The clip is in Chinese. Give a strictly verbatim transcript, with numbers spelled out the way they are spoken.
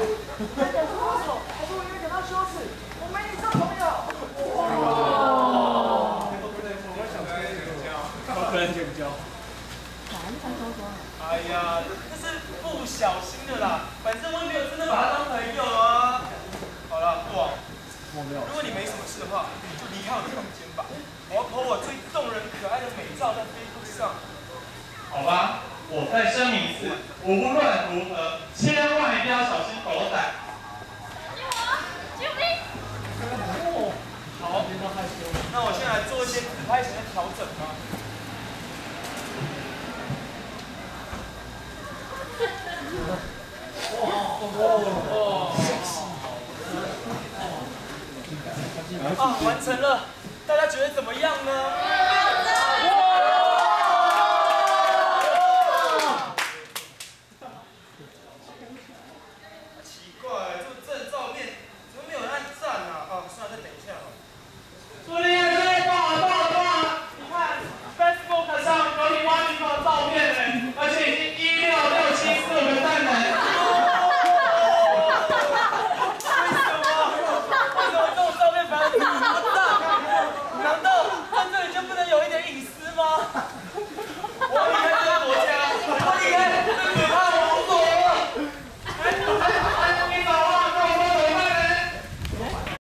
还敢说我丑，还说我因为感到羞耻，我没你这朋友。 哇！ 高科人绝交。哎呀，这是不小心的啦，反正我也没有真的把他当朋友啊。好了，父王，如果你没什么事的话，就离开我的房间吧。我要 po 我最动人可爱的美照在 Facebook 上。 好吧，我再声明一次，无论如何，千万一定要小心狗仔。 救我！救命！ 哦，好，那我先来做一些自拍前的调整啊。啊，完成了，大家觉得怎么样呢？